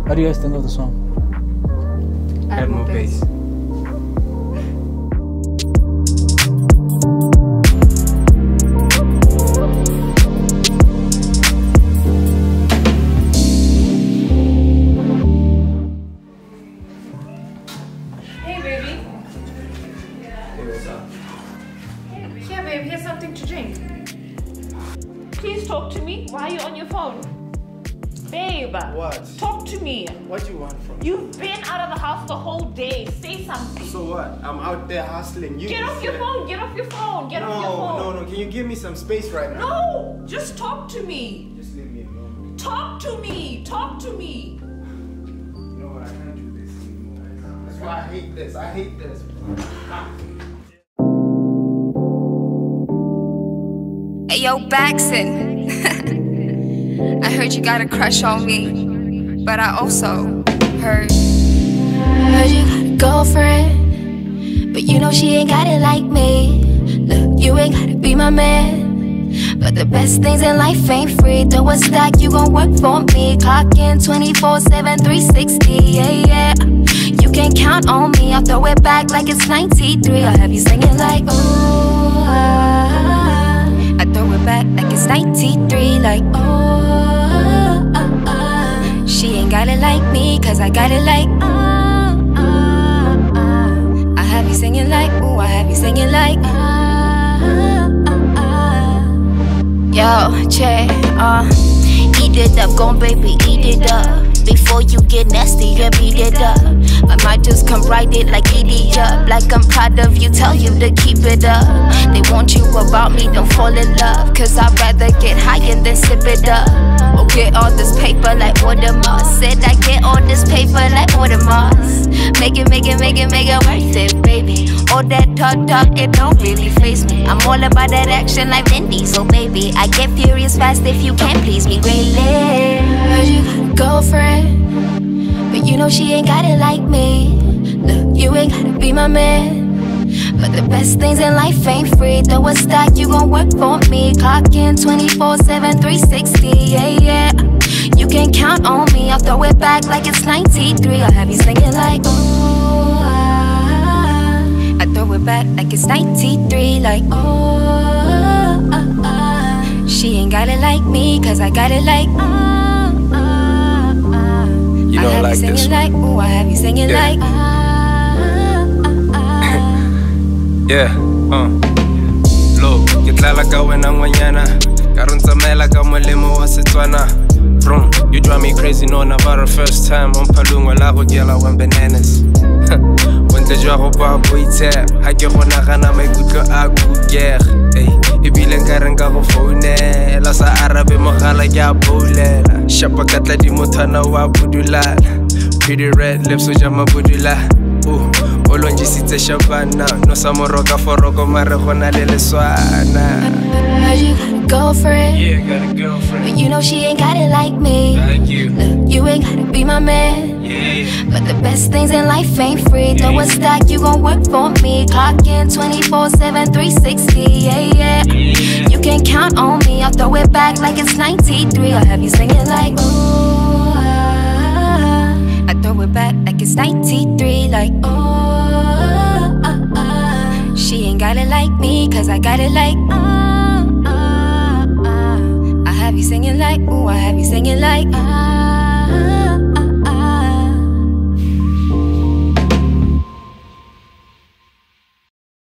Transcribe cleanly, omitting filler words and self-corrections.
How do you guys think of the song? Add more bass. Hey, baby. Hey, what's up? Here, babe, here's something to drink. Please talk to me. Why are you on your phone? Babe. What? Talk to me. What do you want from me? You've been out of the house the whole day. Say something. So what? I'm out there hustling. Get off your phone. Get off your phone. Get off your phone. No. Can you give me some space right now? No. Just talk to me. Just leave me alone. Talk to me. Talk to me. You know what? I can't do this anymore. That's why I hate this. I hate this. Hey yo, Baxton. I heard you got a crush on me, but I also heard you got a girlfriend, but you know she ain't got it like me. Look, you ain't gotta be my man, but the best things in life ain't free. Throw a stack, you gon' work for me. Clock in 24/7, 360, yeah. You can count on me, I'll throw it back like it's 93. I'll have you singing like, ooh, I throw it back like it's 93, like, she ain't got it like me, cause I got it like, I have you singing like, ooh, I have you singing like, yo, Che, eat it up, gon' baby, eat it up. Before you get nasty, you beat it up. I might just come write it like idiot. Like I'm proud of you, tell you to keep it up. They want you about me, don't fall in love, cause I'd rather get high and then sip it up. Or get all this paper like Watermoss. Said I get all this paper like Watermoss. Make it worth it, baby. All that talk, it don't really face me. I'm all about that action like Vin Diesel, baby. I get furious fast if you can't please me greatly. Heard you got a girlfriend, but you know she ain't got it like me. Look, you ain't gotta be my man, but the best things in life ain't free. Throw a stack, you gon' work for me. Clock in 24/7, 360, yeah. You can count on me, I'll throw it back like it's 93. I'll have you singing like, ooh, I throw it back like it's 93, like, she ain't got it like me, cause I got it like, You don't like this one? like, ooh, I have you singing like, Yeah, Look, ke tlala ka wena ngwanyana, ka ron tsamela ka molemo wa Setswana. Vroom, you drive me crazy knowing about the first time. On palungwa la go gela one bananas. Bontle jwa go pa boitse, ha ke go nagana maikutlo a kugega. Ebile nka re nka go founela, sa arabe mogala ke a boulela. Shapa ka tla di mothana wa budulala. Pretty red lips o jama budula. O lonjisitse Shabana, no sa moroka foroko mare gona le leswana. heard you got a girlfriend, Yeah, got a girlfriend. but you know she ain't got it like me. Like you. Look, you ain't gotta be my man, Yeah. but the best things in life ain't free. Throw a stack, you gon' work for me. Clock in 24/7, 360, yeah. You can count on me, I'll throw it back like it's 93. I'll have you singing like, ooh, I throw it back like it's 93, like, she ain't got it like me, cause I got it like, I have you singing like, ooh, I have you singing like,